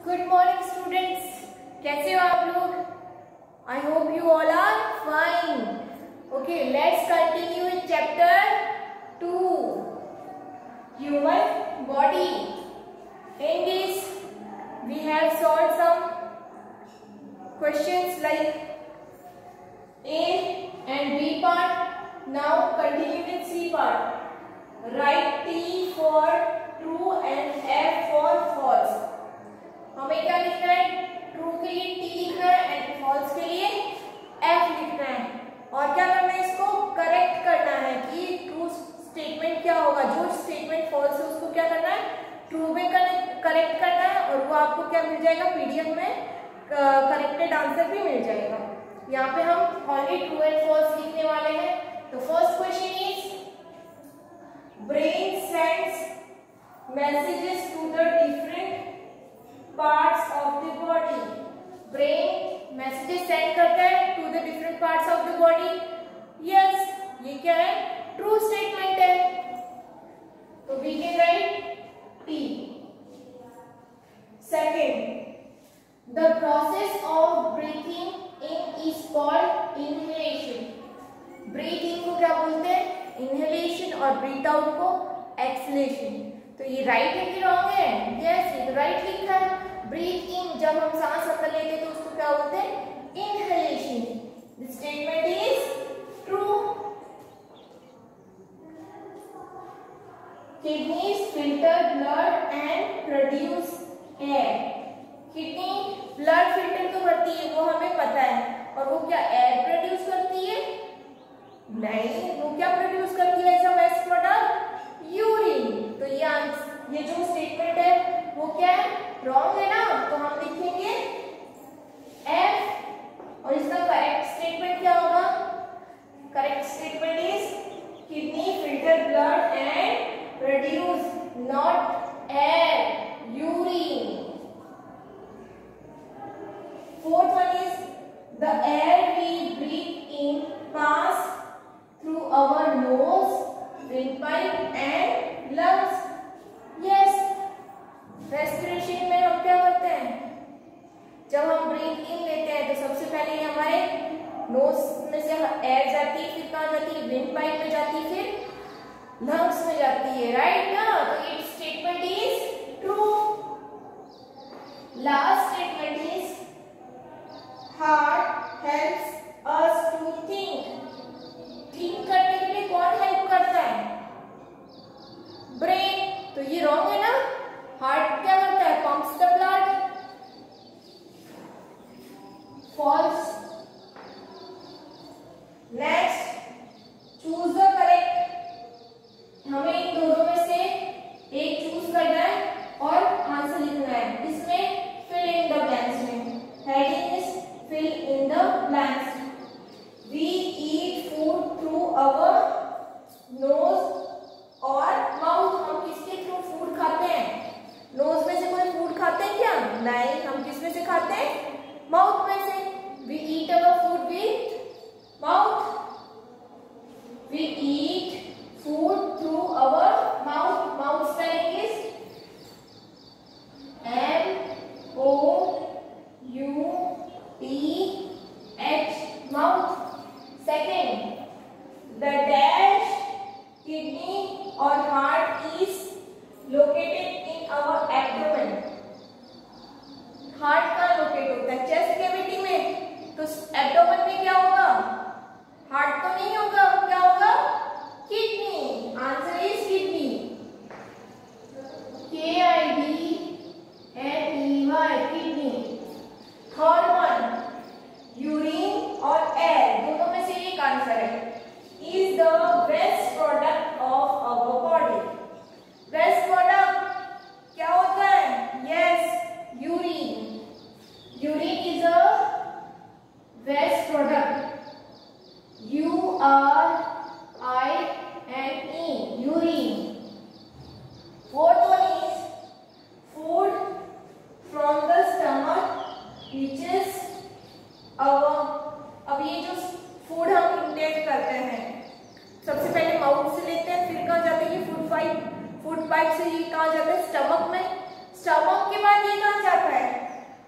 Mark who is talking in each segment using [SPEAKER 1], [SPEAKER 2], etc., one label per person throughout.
[SPEAKER 1] Good morning students, कैसे हो आप लोग? I hope you all are fine. Okay, let's continue in chapter 2, human body. In this we have solved some questions like A and B part. Now continue with C part. Write T for true and F for false. हमें क्या लिखना है? True के लिए T लिखना है and false के लिए F लिखना है. और क्या करना है? इसको करेक्ट करना है कि ट्रू स्टेटमेंट क्या होगा, जो स्टेटमेंट फॉल्स है उसको क्या करना है? ट्रू में करेक्ट करना है और वो आपको क्या मिल जाएगा? पीडीएफ में करेक्टेड आंसर भी मिल जाएगा. यहाँ पे हम ओनली ट्रू एंड फॉल्स लिखने वाले हैं. तो first question is brain sends messages to the different parts of the body. Brain messages send करता है to the different parts of the body. Yes, ये क्या है? True statement है. तो we can write T. Second, the process of breathing in is called inhalation. Breathe in को क्या बोलते हैं? Inhalation. और breathe out को exhalation. तो ये राइट है कि रॉन्ग है? यस, ये तो राइट लिखा है. ब्रीथ इन, जब हम सांस अंदर लेते हैं तो उसको क्या बोलते हैं? Inhalation. This statement is true. Kidneys filter blood and produce air. Kidney blood filter तो करती है, वो हमें पता है. और वो क्या एयर प्रोड्यूस करती है? नहीं, वो क्या प्रोड्यूस करती है as a waste product? Urine. तो ये जो स्टेटमेंट है वो क्या है? रॉन्ग है ना. तो हम लिखेंगे F. और इसका करेक्ट स्टेटमेंट क्या होगा? Correct statement is kidney filter blood and produce not air, urine. Fourth one is the air we breathe in pass through our nose, windpipe and lungs. Yes, respiration में हम क्या करते हैं? जब हम ब्रीथ इन लेते हैं तो सबसे पहले हमारे नोज में से एयर जाती है, फिर कहाँ जाती है? विंड पाइप में जाती है, फिर लंग्स में जाती है. राइट ना? तो ये statement is true. Last statement is heart helps us to think. Think करने के लिए कौन हेल्प करता है? ब्रेन. तो ये रॉन्ग है ना. हार्ट क्या करता है? Pumps the blood. False. Next, choose the correct. हमें इन दोनों में से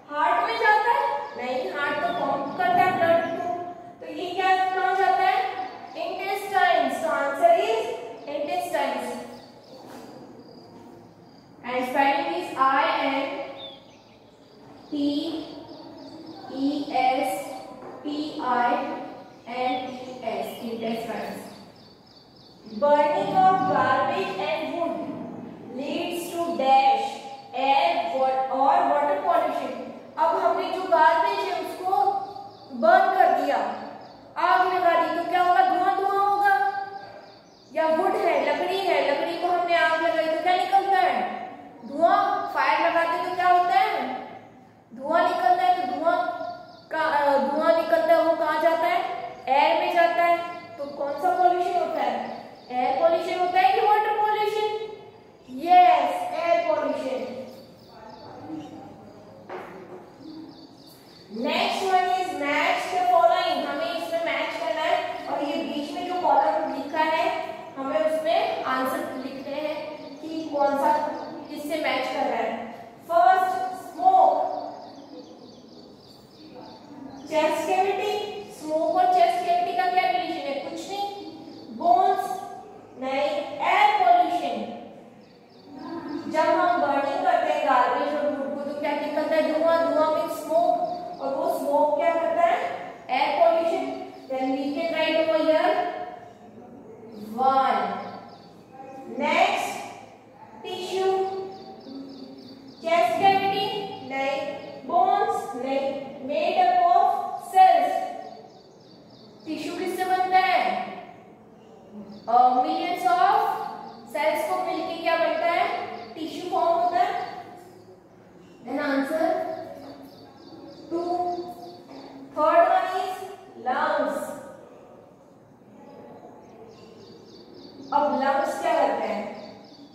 [SPEAKER 1] हार्ट में जाता है? नहीं, हार्ट तो पंप करता है ब्लड को, तो ये क्या कहाँ जाता है? इंटेस्टाइन्स। तो answer is intestines. And spelling is INTESTINES, intestines. Burning of garbage and wood leads to dash air और water pollution. अब हमने जो गार्बेज है उसको बर्न कर दिया, आग लगा दी, तो क्या होगा? धुआं धुआं होगा। या वुड है, लकड़ी है, लकड़ी को हमने आग लगाई तो क्या निकलता है? धुआं। फायर लगाते तो क्या होता है? धुआं निकलता है। तो धुआं निकलता है, वो कहाँ जाता है? एयर में जाता है। तो कौन सा पॉल्यूशन होता है? एयर पॉल्यूशन होता है कि water pollution? Yes, air pollution. Next one is match the following. हमें इसमें मैच करना है और ये बीच में जो कॉलम लिखा है हमें उसमें आंसर लिखते हैं कि कौन सा किससे मैच कर रहा है। First, smoke, chest cavity. Smoke और चेस्ट कैविटी का क्या रिलेशन है? कुछ नहीं। बोन्स, नहीं। एयर पॉल्यूशन, जब हम बर्निंग करते हैं गार्बेज और वुड को तो क्या निकलता है? धुआं। धुआं मींस स्मोक, और वो स्मोक क्या करता है? Air pollution. Then we can write over here 1. Next, tissue, chest cavity, नहीं। बोन्स, नहीं। Made up of cells. Tissue किससे बनता है? मिलियंस ऑफ सेल्स को मिलके क्या बनता है? टिश्यू फॉर्म होता है। An answer 2. Third one is lungs. अब लंग्स क्या करते हैं?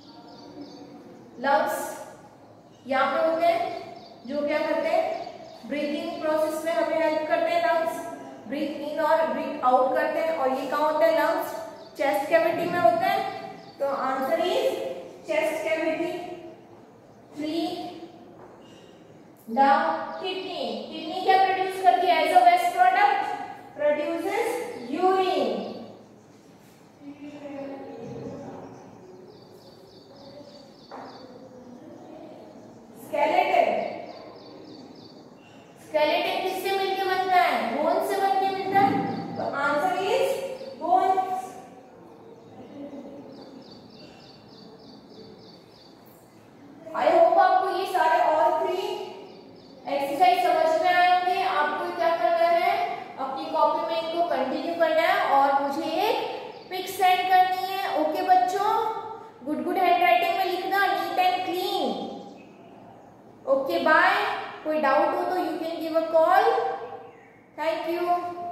[SPEAKER 1] लंग्स यहाँ पे होते हैं जो क्या करते हैं? ब्रीथिंग प्रोसेस में हमें हेल्प करते हैं लंग्स। ब्रीथ इन और ब्रीथ आउट करते हैं। और ये कहाँ होते हैं? लंग्स चेस्ट कैविटी में होते हैं। तो answer is chest cavity. 3. The kidney. Kidney क्या प्रोड्यूस करती है? As a waste product produces urine. Skeleton. Skeleton किससे मिलके बनता है? बोन से बनके मिलता है। तो answer is bones. I hope आपको ये सारे और 3 एक्सरसाइज समझ में आए होंगे। आपको क्या करना है? अपनी कॉपी में इनको कंटिन्यू करना है और मुझे एक पिक सेंड करनी है। ओके बच्चों, गुड हैंडराइटिंग में लिखना, neat and clean. Okay bye. कोई डाउट हो तो you can give a call. Thank you.